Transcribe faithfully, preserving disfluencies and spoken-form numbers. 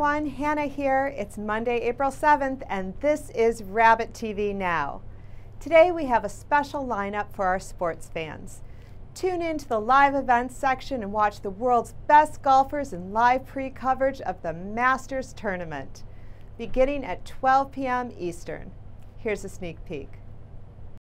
everyone, Hannah here. It's Monday, April seventh, and this is Rabbit T V Now. Today we have a special lineup for our sports fans. Tune in to the live events section and watch the world's best golfers in live pre-coverage of the Masters Tournament, beginning at twelve p m Eastern. Here's a sneak peek.